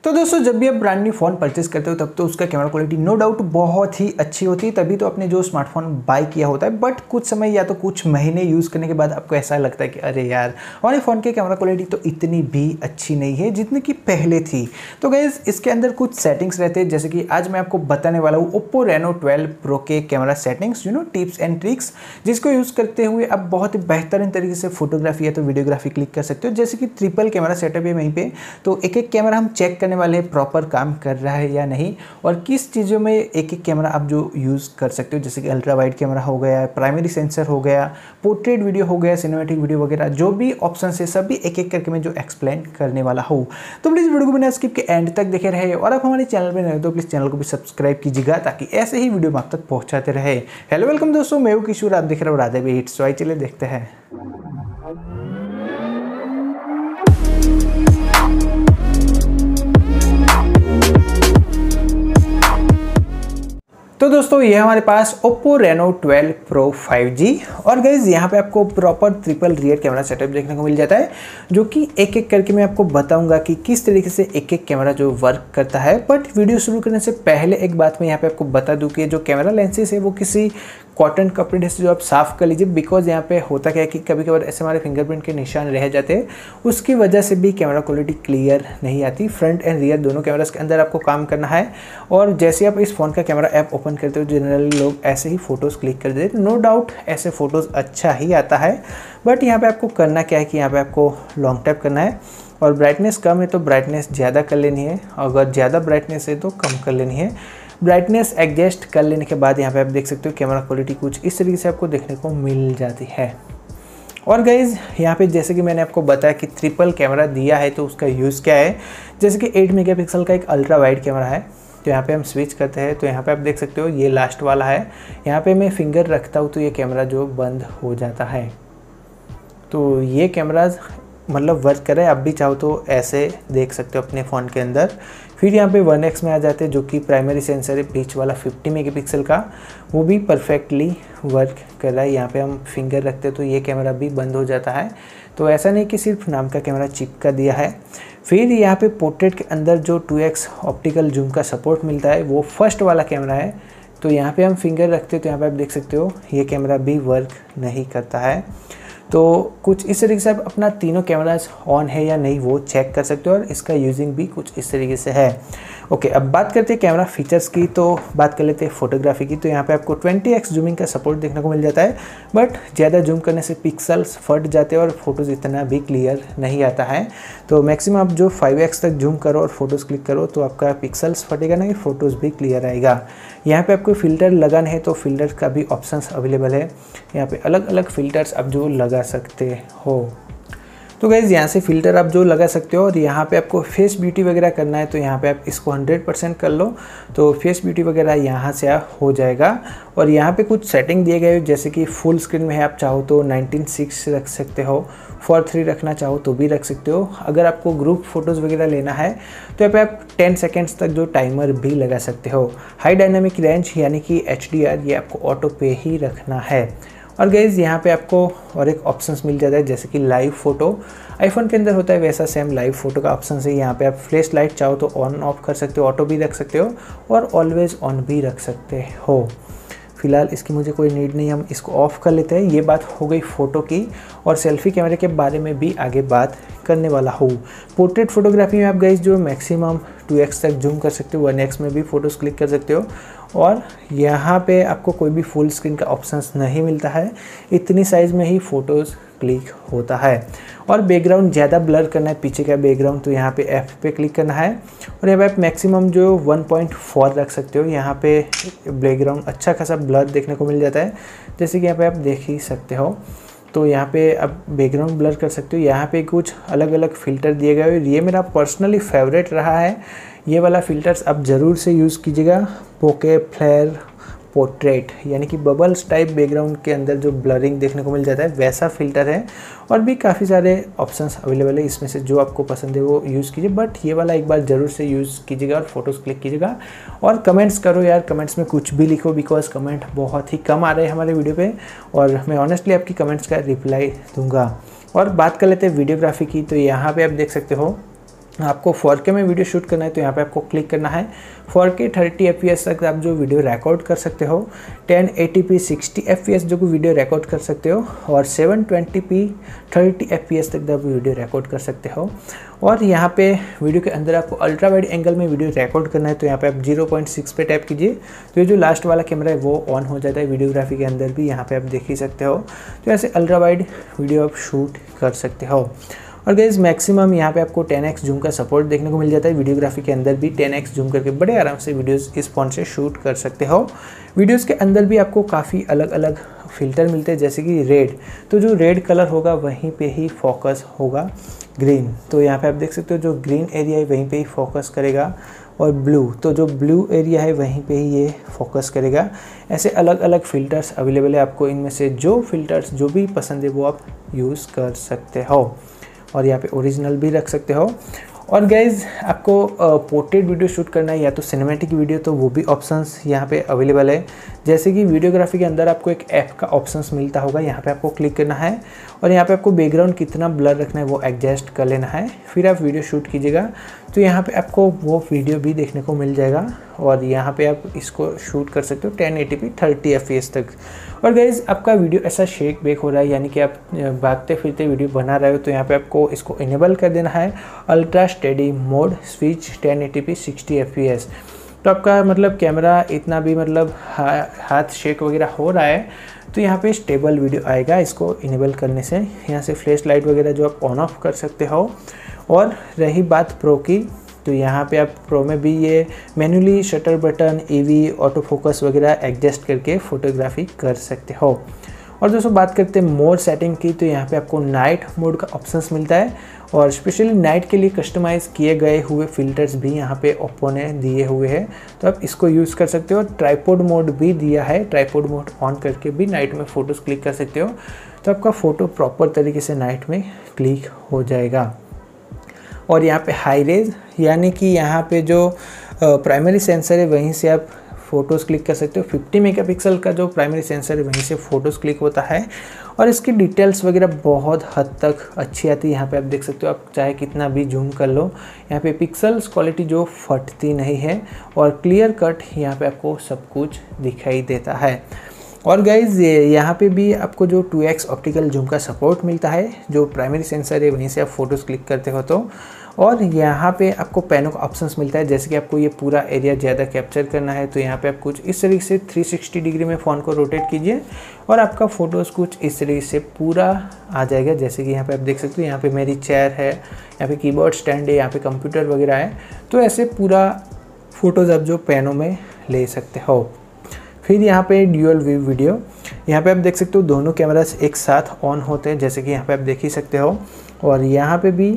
तो दोस्तों जब भी आप ब्रांड न्यू फ़ोन परचेस करते हो तब तो उसका कैमरा क्वालिटी नो डाउट बहुत ही अच्छी होती है, तभी तो आपने जो स्मार्टफोन बाय किया होता है। बट कुछ समय या तो कुछ महीने यूज़ करने के बाद आपको ऐसा लगता है कि अरे यार हमारे फ़ोन की कैमरा क्वालिटी तो इतनी भी अच्छी नहीं है जितनी कि पहले थी। तो गाइस इसके अंदर कुछ सेटिंग्स रहते हैं, जैसे कि आज मैं आपको बताने वाला हूँ ओप्पो रेनो 12 प्रो के camera settings, tips and tricks, जिसको यूज़ करते हुए आप बहुत ही बेहतरीन तरीके से फोटोग्राफी या तो वीडियोग्राफी क्लिक कर सकते हो। जैसे कि ट्रिपल कैमरा सेटअप है वहीं पे, तो एक एक कैमरा हम चेक करने वाले हैं प्रॉपर काम कर रहा है या नहीं, और किस चीज़ों में एक एक कैमरा आप जो यूज़ कर सकते हो, जैसे कि अल्ट्रा वाइड कैमरा हो गया, प्राइमरी सेंसर हो गया, पोर्ट्रेट वीडियो हो गया, सिनेमैटिक वीडियो वगैरह, जो भी ऑप्शन है सभी एक एक करके मैं जो एक्सप्लेन करने वाला हूँ। तो प्लीज़ वीडियो को बिना स्किप के एंड तक देखे रहे, और आप हमारे चैनल पर नए हो तो प्लीज़ चैनल को भी सब्सक्राइब कीजिएगा ताकि ऐसे ही वीडियो आप तक पहुँचाते रहे। हेलो वेलकम दोस्तों, मैं हूं किशोर, आप देख रहे हो राधे भी हिट्स। तो चलिए देखते हैं। तो दोस्तों ये हमारे पास Oppo Reno 12 Pro 5G, और गाइज यहाँ पे आपको proper triple rear camera setup देखने को मिल जाता है, जो कि एक एक करके मैं आपको बताऊंगा कि किस तरीके से एक एक कैमरा जो वर्क करता है। बट वीडियो शुरू करने से पहले एक बात मैं यहाँ पे आपको बता दूँ कि जो कैमरा लेंसेज है वो किसी कॉटन कपड़े से जो आप साफ़ कर लीजिए, बिकॉज यहाँ पे होता क्या है कि कभी कभार ऐसे हमारे फिंगरप्रिंट के निशान रह जाते हैं, उसकी वजह से भी कैमरा क्वालिटी क्लियर नहीं आती। फ्रंट एंड रियर दोनों कैमरास के अंदर आपको काम करना है, और जैसे आप इस फ़ोन का कैमरा ऐप ओपन करते हो जनरली लोग ऐसे ही फ़ोटोज़ क्लिक कर देते हैं। नो डाउट ऐसे फ़ोटोज़ अच्छा ही आता है, बट यहाँ पर आपको करना क्या है कि यहाँ पर आपको लॉन्ग टैप करना है, और ब्राइटनेस कम है तो ब्राइटनेस ज़्यादा कर लेनी है, अगर ज़्यादा ब्राइटनेस है तो कम कर लेनी है। ब्राइटनेस एडजस्ट कर लेने के बाद यहाँ पे आप देख सकते हो कैमरा क्वालिटी कुछ इस तरीके से आपको देखने को मिल जाती है। और गाइज़ यहाँ पे जैसे कि मैंने आपको बताया कि ट्रिपल कैमरा दिया है, तो उसका यूज़ क्या है। जैसे कि 8 मेगापिक्सल का एक अल्ट्रा वाइड कैमरा है, तो यहाँ पे हम स्विच करते हैं तो यहाँ पे आप देख सकते हो ये लास्ट वाला है। यहाँ पे मैं फिंगर रखता हूँ तो ये कैमरा जो बंद हो जाता है, तो ये कैमरा मतलब वर्क करे। आप भी चाहो तो ऐसे देख सकते हो अपने फ़ोन के अंदर। फिर यहाँ पे 1x में आ जाते हैं, जो कि प्राइमरी सेंसर है बीच वाला 50 मेगापिक्सल का, वो भी परफेक्टली वर्क कर रहा है। यहाँ पे हम फिंगर रखते हैं तो ये कैमरा भी बंद हो जाता है, तो ऐसा नहीं कि सिर्फ नाम का कैमरा चिपका दिया है। फिर यहाँ पे पोर्ट्रेट के अंदर जो 2x ऑप्टिकल जूम का सपोर्ट मिलता है वो फर्स्ट वाला कैमरा है, तो यहाँ पे हम फिंगर रखते हैं तो यहाँ पे आप देख सकते हो ये कैमरा भी वर्क नहीं करता है। तो कुछ इस तरीके से आप अपना तीनों कैमराज ऑन है या नहीं वो चेक कर सकते हो, और इसका यूजिंग भी कुछ इस तरीके से है। ओके, अब बात करते हैं कैमरा फीचर्स की, तो बात कर लेते हैं फोटोग्राफी की। तो यहाँ पे आपको 20x जूमिंग का सपोर्ट देखने को मिल जाता है, बट ज़्यादा जूम करने से पिक्सल्स फट जाते हैं और फोटोज़ इतना भी क्लियर नहीं आता है। तो मैक्सिमम आप जो 5x तक जूम करो और फोटोज़ क्लिक करो तो आपका पिक्सल्स फटेगा नहीं, फ़ोटोज़ भी क्लियर आएगा। यहाँ पे आपको फ़िल्टर लगाना है तो फ़िल्टर का भी ऑप्शंस अवेलेबल है, यहाँ पे अलग अलग फ़िल्टर्स आप जो लगा सकते हो। तो गाइज़ यहाँ से फ़िल्टर आप जो लगा सकते हो, और यहाँ पे आपको फेस ब्यूटी वगैरह करना है तो यहाँ पे आप इसको 100% कर लो, तो फेस ब्यूटी वगैरह यहाँ से हो जाएगा। और यहाँ पे कुछ सेटिंग दिए गए, जैसे कि फुल स्क्रीन में है आप चाहो तो 19:6 रख सकते हो, 4:3 रखना चाहो तो भी रख सकते हो। अगर आपको ग्रुप फ़ोटोज़ वगैरह लेना है तो यहाँ पे आप 10 सेकेंड्स तक जो टाइमर भी लगा सकते हो। हाई डायनामिक रेंज यानी कि HDR ये आपको ऑटो पे ही रखना है। और गाइज़ यहाँ पे आपको और एक ऑप्शंस मिल जाता है, जैसे कि लाइव फ़ोटो आईफोन के अंदर होता है वैसा सेम लाइव फ़ोटो का ऑप्शन है। यहाँ पे आप फ्लैश लाइट चाहो तो ऑन ऑफ कर सकते हो, ऑटो भी रख सकते हो, और ऑलवेज़ ऑन भी रख सकते हो। फिलहाल इसकी मुझे कोई नीड नहीं, हम इसको ऑफ़ कर लेते हैं। ये बात हो गई फ़ोटो की, और सेल्फ़ी कैमरे के बारे में भी आगे बात करने वाला हूँ। पोर्ट्रेट फोटोग्राफी में आप गाइस जो मैक्सिमम 2x तक जूम कर सकते हो, 1x में भी फ़ोटोज़ क्लिक कर सकते हो, और यहाँ पे आपको कोई भी फुल स्क्रीन का ऑप्शंस नहीं मिलता है, इतनी साइज़ में ही फ़ोटोज़ क्लिक होता है। और बैकग्राउंड ज़्यादा ब्लर करना है पीछे का बैकग्राउंड तो यहाँ पे F पे क्लिक करना है, और यहाँ पे आप मैक्सिमम जो 1.4 रख सकते हो। यहाँ पे बैकग्राउंड अच्छा खासा ब्लर देखने को मिल जाता है, जैसे कि यहाँ पे आप देख ही सकते हो। तो यहाँ पे आप बैकग्राउंड ब्लर कर सकते हो। यहाँ पे कुछ अलग अलग फ़िल्टर दिए गए, ये मेरा पर्सनली फेवरेट रहा है। ये वाला फ़िल्टर्स आप ज़रूर से यूज़ कीजिएगा, पोके फ्लेयर पोर्ट्रेट, यानी कि बबल्स टाइप बैकग्राउंड के अंदर जो ब्लरिंग देखने को मिल जाता है वैसा फ़िल्टर है। और भी काफ़ी सारे ऑप्शंस अवेलेबल है, इसमें से जो आपको पसंद है वो यूज़ कीजिए, बट ये वाला एक बार ज़रूर से यूज़ कीजिएगा और फोटोज़ क्लिक कीजिएगा। और कमेंट्स करो यार, कमेंट्स में कुछ भी लिखो, बिकॉज कमेंट बहुत ही कम आ रहे हैं हमारे वीडियो पे, और मैं ऑनेस्टली आपकी कमेंट्स का रिप्लाई दूंगा। और बात कर लेते हैं वीडियोग्राफी की, तो यहाँ पे आप देख सकते हो आपको 4K में वीडियो शूट करना है तो यहाँ पे आपको क्लिक करना है। 4K 30 FPS तक आप जो वीडियो रिकॉर्ड कर सकते हो, 1080p 60 FPS जो वीडियो रिकॉर्ड कर सकते हो, और 720p 30 FPS तक आप वीडियो रिकॉर्ड कर सकते हो। और यहाँ पे वीडियो के अंदर आपको अल्ट्रा वाइड एंगल में वीडियो रिकॉर्ड करना है तो यहाँ पे आप 0.6 पे टैप कीजिए तो ये जो लास्ट वाला कैमरा है वो ऑन हो जाता है। वीडियोग्राफी के अंदर भी यहाँ पे आप देख ही सकते हो। तो ऐसे अल्ट्रा वाइड वीडियो आप शूट कर सकते हो। और गाइस मैक्सिमम यहाँ पे आपको 10x जूम का सपोर्ट देखने को मिल जाता है। वीडियोग्राफी के अंदर भी 10x जूम करके बड़े आराम से वीडियोस इस फ़ोन से शूट कर सकते हो। वीडियोस के अंदर भी आपको काफ़ी अलग अलग फ़िल्टर मिलते हैं, जैसे कि रेड, तो जो रेड कलर होगा वहीं पे ही फोकस होगा। ग्रीन, तो यहाँ पे आप देख सकते हो जो ग्रीन एरिया है वहीं पे ही फोकस करेगा। और ब्लू, तो जो ब्लू एरिया है वहीं पे ही ये फोकस करेगा। ऐसे अलग अलग फ़िल्टर्स अवेलेबल है, आपको इनमें से जो फ़िल्टर्स जो भी पसंद है वो आप यूज़ कर सकते हो। और यहाँ पे ओरिजिनल भी रख सकते हो। और गाइज़ आपको पोर्ट्रेट वीडियो शूट करना है या तो सिनेमैटिक वीडियो, तो वो भी ऑप्शंस यहाँ पे अवेलेबल है। जैसे कि वीडियोग्राफी के अंदर आपको एक ऐप का ऑप्शंस मिलता होगा, यहाँ पे आपको क्लिक करना है और यहाँ पे आपको बैकग्राउंड कितना ब्लर रखना है वो एडजस्ट कर लेना है। फिर आप वीडियो शूट कीजिएगा तो यहाँ पे आपको वो वीडियो भी देखने को मिल जाएगा और यहाँ पे आप इसको शूट कर सकते हो 1080p 30 FPS तक। और गाइज़ आपका वीडियो ऐसा शेक बेक हो रहा है, यानी कि आप भागते फिरते वीडियो बना रहे हो, तो यहाँ पे आपको इसको इनेबल कर देना है ultra steady mode switch 1080p 60 FPS। तो आपका मतलब कैमरा इतना भी मतलब हाथ शेक वगैरह हो रहा है तो यहाँ पे स्टेबल वीडियो आएगा इसको इनेबल करने से। यहाँ से फ्लैश लाइट वगैरह जो आप ऑन ऑफ कर सकते हो। और रही बात प्रो की, तो यहाँ पे आप प्रो में भी ये manually shutter button, EV, auto focus वगैरह एडजस्ट करके फ़ोटोग्राफी कर सकते हो। और दोस्तों बात करते हैं मोड सेटिंग की, तो यहाँ पे आपको नाइट मोड का ऑप्शंस मिलता है और स्पेशली नाइट के लिए कस्टमाइज़ किए गए हुए फ़िल्टर्स भी यहाँ पे ओप्पो ने दिए हुए हैं, तो आप इसको यूज़ कर सकते हो। ट्राइपॉड मोड भी दिया है, ट्राइपॉड मोड ऑन करके भी नाइट में फ़ोटोज़ क्लिक कर सकते हो, तो आपका फ़ोटो प्रॉपर तरीके से नाइट में क्लिक हो जाएगा। और यहाँ पे हाई रेज, यानी कि यहाँ पे जो प्राइमरी सेंसर है वहीं से आप फ़ोटोज़ क्लिक कर सकते हो। 50 मेगापिक्सल का जो प्राइमरी सेंसर है वहीं से फ़ोटोज़ क्लिक होता है और इसकी डिटेल्स वगैरह बहुत हद तक अच्छी आती है। यहाँ पे आप देख सकते हो, आप चाहे कितना भी जूम कर लो, यहाँ पे पिक्सल्स क्वालिटी जो फटती नहीं है और क्लियर कट यहाँ पे आपको सब कुछ दिखाई देता है। और गाइज़ यहाँ पे भी आपको जो 2x ऑप्टिकल जूम का सपोर्ट मिलता है, जो प्राइमरी सेंसर है वहीं से आप फ़ोटोज़ क्लिक करते हो तो। और यहाँ पे आपको पैनों का ऑप्शंस मिलता है, जैसे कि आपको ये पूरा एरिया ज़्यादा कैप्चर करना है तो यहाँ पे आप कुछ इस तरीके से 360 डिग्री में फ़ोन को रोटेट कीजिए और आपका फ़ोटोज़ कुछ इस तरीके से पूरा आ जाएगा। जैसे कि यहाँ पे आप देख सकते हो, यहाँ पे मेरी चेयर है, यहाँ पे कीबोर्ड स्टैंड है, यहाँ पे कंप्यूटर वगैरह है, तो ऐसे पूरा फ़ोटोज़ आप जो पैनों में ले सकते हो। फिर यहाँ पे ड्यूअल व्यू वीडियो, यहाँ पे आप देख सकते हो दोनों कैमरास एक साथ ऑन होते हैं, जैसे कि यहाँ पे आप देख ही सकते हो। और यहाँ पे भी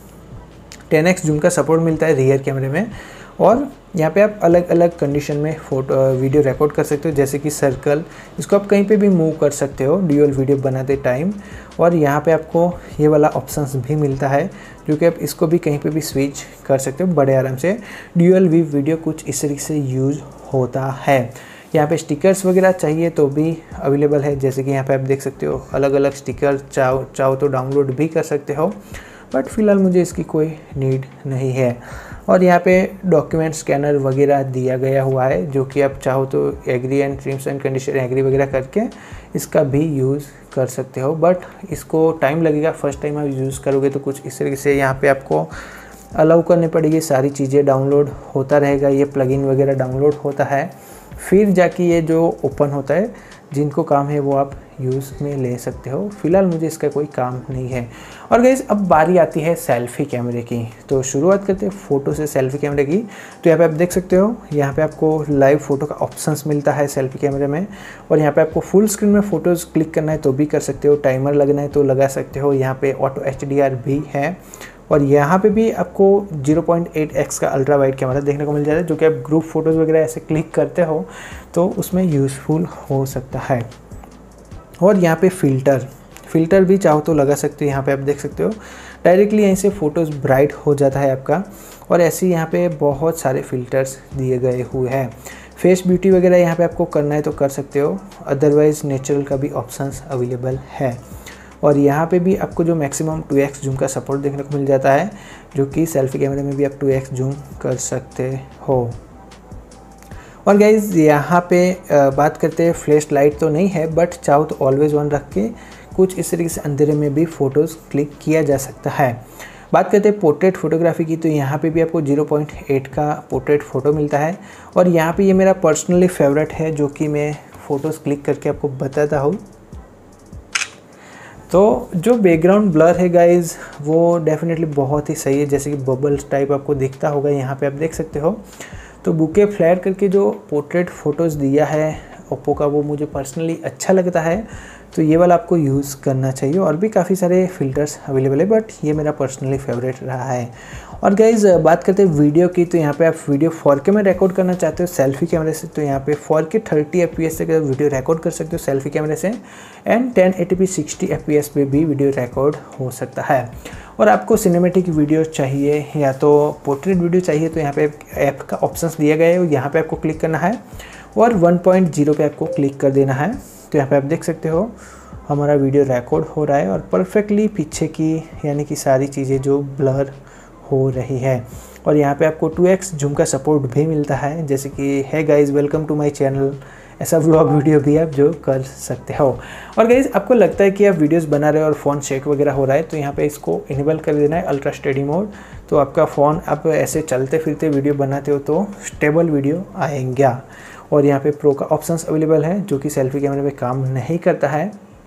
10x जूम का सपोर्ट मिलता है रियर कैमरे में। और यहाँ पे आप अलग अलग कंडीशन में वीडियो रिकॉर्ड कर सकते हो, जैसे कि सर्कल, इसको आप कहीं पे भी मूव कर सकते हो ड्यूअल वीडियो बनाते टाइम। और यहाँ पे आपको ये वाला ऑप्शंस भी मिलता है जो कि आप इसको भी कहीं पे भी स्विच कर सकते हो बड़े आराम से। ड्यूअल व्यू वीडियो कुछ इस तरीके से यूज़ होता है। यहाँ पे स्टिकर्स वगैरह चाहिए तो भी अवेलेबल है, जैसे कि यहाँ पे आप देख सकते हो अलग अलग स्टिकर चाहो तो डाउनलोड भी कर सकते हो, बट फ़िलहाल मुझे इसकी कोई नीड नहीं है। और यहाँ पे डॉक्यूमेंट स्कैनर वगैरह दिया गया हुआ है, जो कि आप चाहो तो agree and terms and condition agree वगैरह करके इसका भी यूज़ कर सकते हो, बट इसको टाइम लगेगा। फर्स्ट टाइम आप यूज़ करोगे तो कुछ इस तरीके से यहाँ पे आपको अलाउ करनी पड़ेगी, सारी चीज़ें डाउनलोड होता रहेगा, ये प्लगइन वगैरह डाउनलोड होता है, फिर जाके ये जो ओपन होता है, जिनको काम है वो आप यूज़ में ले सकते हो। फिलहाल मुझे इसका कोई काम नहीं है। और गाइस अब बारी आती है सेल्फ़ी कैमरे की, तो शुरुआत करते हैं फ़ोटो से सेल्फ़ी कैमरे की। तो यहाँ पे आप देख सकते हो, यहाँ पे आपको लाइव फ़ोटो का ऑप्शंस मिलता है सेल्फ़ी कैमरे में। और यहाँ पे आपको फुल स्क्रीन में फ़ोटोज़ क्लिक करना है तो भी कर सकते हो, टाइमर लगना है तो लगा सकते हो। यहाँ पे ऑटो HDR भी है और यहाँ पे भी आपको 0.8x का अल्ट्रा वाइड कैमरा देखने को मिल जाता है, जो कि आप ग्रुप फ़ोटोज़ वगैरह ऐसे क्लिक करते हो तो उसमें यूज़फुल हो सकता है। और यहाँ पे फ़िल्टर भी चाहो तो लगा सकते हो। यहाँ पे आप देख सकते हो डायरेक्टली यहीं से फ़ोटोज़ ब्राइट हो जाता है आपका। और ऐसे यहाँ पे बहुत सारे फ़िल्टर्स दिए गए हुए हैं। फेस ब्यूटी वगैरह यहाँ पे आपको करना है तो कर सकते हो, अदरवाइज़ नेचुरल का भी ऑप्शंस अवेलेबल है। और यहाँ पे भी आपको जो मैक्सिमम 2x जूम का सपोर्ट देखने को मिल जाता है, जो कि सेल्फी कैमरे में भी आप 2x जूम कर सकते हो। और गाइज़ यहाँ पे बात करते हैं, फ्लैश लाइट तो नहीं है, बट चाहो तो ऑलवेज ऑन रख के कुछ इस तरीके से अंधेरे में भी फ़ोटोज़ क्लिक किया जा सकता है। बात करते हैं पोर्ट्रेट फ़ोटोग्राफी की, तो यहाँ पे भी आपको 0.8 का पोर्ट्रेट फ़ोटो मिलता है। और यहाँ पे ये मेरा पर्सनली फेवरेट है, जो कि मैं फ़ोटोज़ क्लिक करके आपको बताता हूँ। तो जो बैकग्राउंड ब्लर है गाइज़, वो डेफिनेटली बहुत ही सही है, जैसे कि बबल्स टाइप आपको दिखता होगा, यहाँ पे आप देख सकते हो। तो बुके फ्लैर करके जो पोर्ट्रेट फ़ोटोज़ दिया है ओप्पो का, वो मुझे पर्सनली अच्छा लगता है, तो ये वाला आपको यूज़ करना चाहिए। और भी काफ़ी सारे फ़िल्टर्स अवेलेबल है, बट ये मेरा पर्सनली फेवरेट रहा है। और गाइज़ बात करते हैं वीडियो की, तो यहाँ पे आप वीडियो 4K में रिकॉर्ड करना चाहते हो सेल्फी कैमरे से, तो यहाँ पे 4K 30 FPS तक वीडियो रिकॉर्ड कर सकते हो सेल्फी कैमरे से, एंड 1080p 60 FPS पे भी वीडियो रिकॉर्ड हो सकता है। और आपको सिनेमेटिक वीडियो चाहिए या तो पोर्ट्रेट वीडियो चाहिए, तो यहाँ पे ऐप का ऑप्शंस दिया गया है, यहाँ पे आपको क्लिक करना है और 1.0 पे आपको क्लिक कर देना है। तो यहाँ पे आप देख सकते हो हमारा वीडियो रिकॉर्ड हो रहा है और परफेक्टली पीछे की यानी कि सारी चीज़ें जो ब्लर हो रही है। और यहाँ पे आपको 2x जूम का सपोर्ट भी मिलता है, जैसे कि है guys welcome to my channel, ऐसा व्लॉग वीडियो भी आप जो कर सकते हो। और गाइज़ आपको लगता है कि आप वीडियोस बना रहे हो और फ़ोन शेक वगैरह हो रहा है, तो यहाँ पे इसको इनेबल कर देना है, अल्ट्रा स्टेडी मोड। तो आपका फ़ोन आप ऐसे चलते फिरते वीडियो बनाते हो तो स्टेबल वीडियो आएंगे। और यहाँ पे प्रो का ऑप्शंस अवेलेबल है, जो कि सेल्फी कैमरे में काम नहीं करता है।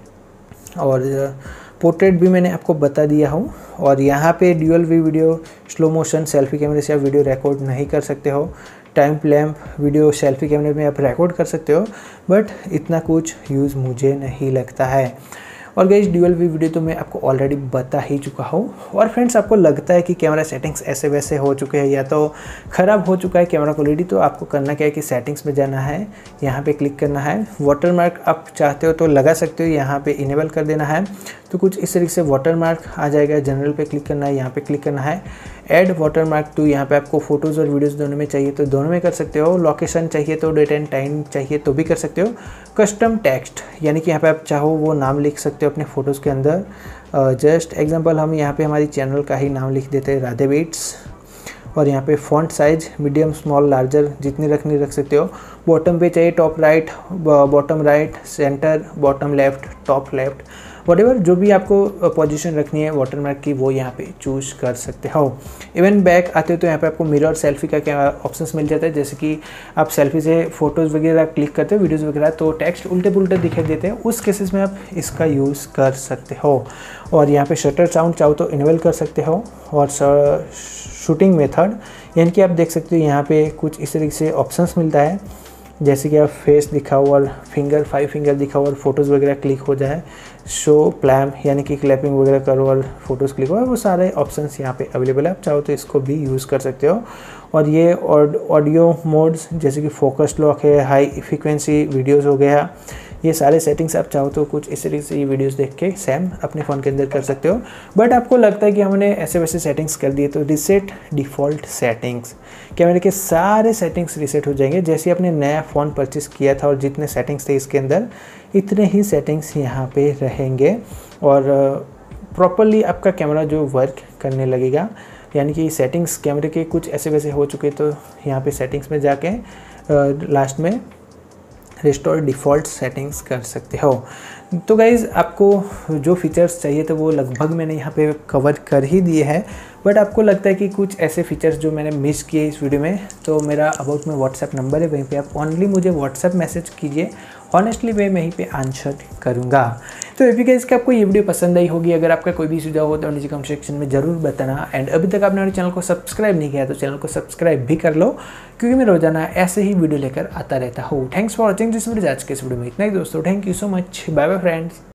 और पोर्ट्रेट भी मैंने आपको बता दिया हूँ। और यहाँ पे dual view video slow motion selfie कैमरे से आप वीडियो रिकॉर्ड नहीं कर सकते हो। टाइम लैम्प वीडियो सेल्फी कैमरे में आप रिकॉर्ड कर सकते हो, बट इतना कुछ यूज़ मुझे नहीं लगता है। और गाइस ड्यूअल वी वीडियो तो मैं आपको ऑलरेडी बता ही चुका हूँ। और फ्रेंड्स आपको लगता है कि कैमरा सेटिंग्स ऐसे वैसे हो चुके हैं या तो ख़राब हो चुका है कैमरा क्वालिटी, तो आपको करना क्या है कि सेटिंग्स में जाना है, यहाँ पे क्लिक करना है। वाटरमार्क आप चाहते हो तो लगा सकते हो, यहाँ पे इनेबल कर देना है, तो कुछ इस तरीके से वाटरमार्क आ जाएगा। जनरल पे क्लिक करना है, यहाँ पे क्लिक करना है, ऐड वाटरमार्क टू। यहाँ पे आपको फ़ोटोज़ और वीडियोज़ दोनों में चाहिए तो दोनों में कर सकते हो। लोकेशन चाहिए तो डेट एंड टाइम चाहिए तो भी कर सकते हो। कस्टम टेक्स्ट यानी कि यहाँ पे आप चाहो वो नाम लिख सकते हो अपने फ़ोटोज़ के अंदर। जस्ट एग्जांपल हम यहाँ पे हमारी चैनल का ही नाम लिख देते हैं, राधे बीट्स। और यहाँ पे font size medium small larger जितनी रखनी रख सकते हो। बॉटम पे चाहिए top right, bottom right, centre, bottom left, top left, whatever जो भी आपको पोजीशन रखनी है वाटरमार्क की, वो यहाँ पे चूज़ कर सकते हो। इवन बैक आते हो तो यहाँ पे आपको मिरर सेल्फी का क्या ऑप्शंस मिल जाता है, जैसे कि आप सेल्फी से फ़ोटोज़ वगैरह क्लिक करते हो, वीडियोज़ वगैरह, तो टेक्स्ट उल्टे पुल्टे दिखाई देते हैं, उस केसेस में आप इसका यूज़ कर सकते हो। और यहाँ पे शटर साउंड चाहो तो इनेबल कर सकते हो। और शूटिंग मेथड यानी कि आप देख सकते हो यहाँ पे कुछ इस तरीके से ऑप्शंस मिलता है, जैसे कि आप फेस दिखा हुआ और फिंगर 5 फिंगर दिखा हुआ और फोटोज़ वगैरह क्लिक हो जाए, शो प्लैम यानी कि क्लैपिंग वगैरह करो और फोटोज़ क्लिक हो, वो सारे ऑप्शंस यहाँ पे अवेलेबल है। आप चाहो तो इसको भी यूज़ कर सकते हो। और ये ऑडियो मोड्स जैसे कि फोकस लॉक है, हाई फ्रीक्वेंसी वीडियोज़ हो गया, ये सारे सेटिंग्स आप चाहो तो कुछ इस तरीके से ये वीडियोस देख के सेम अपने फ़ोन के अंदर कर सकते हो। बट आपको लगता है कि हमने ऐसे वैसे सेटिंग्स कर दिए, तो रिसेट डिफ़ॉल्ट सेटिंग्स, कैमरे के सारे सेटिंग्स रिसेट हो जाएंगे। जैसे आपने नया फ़ोन परचेस किया था और जितने सेटिंग्स थे इसके अंदर, इतने ही सेटिंग्स यहाँ पे रहेंगे और प्रॉपरली आपका कैमरा जो वर्क करने लगेगा। यानी कि सेटिंग्स कैमरे के कुछ ऐसे वैसे हो चुके, तो यहाँ पे सेटिंग्स में जाके लास्ट में रिस्टोर डिफ़ॉल्ट सेटिंग्स कर सकते हो। तो गाइज़ आपको जो फीचर्स चाहिए थे वो लगभग मैंने यहाँ पे कवर कर ही दिए हैं। बट आपको लगता है कि कुछ ऐसे फीचर्स जो मैंने मिस किए इस वीडियो में, तो मेरा अबाउट में व्हाट्सएप नंबर है, वहीं पे आप ओनली मुझे व्हाट्सएप मैसेज कीजिए, ऑनेस्टली मैं वहीं पे आंसर करूँगा। तो अभी गाइस कि आपको ये वीडियो पसंद आई होगी। अगर आपका कोई भी सुझाव हो तो नीचे कमेंट सेक्शन में ज़रूर बताना। एंड अभी तक आपने हमारे चैनल को सब्सक्राइब नहीं किया तो चैनल को सब्सक्राइब भी कर लो, क्योंकि मैं रोजाना ऐसे ही वीडियो लेकर आता रहता हूँ। Thanks for watching this video. आज के इस वीडियो में इतना ही दोस्तों, thank you so much, bye bye friends.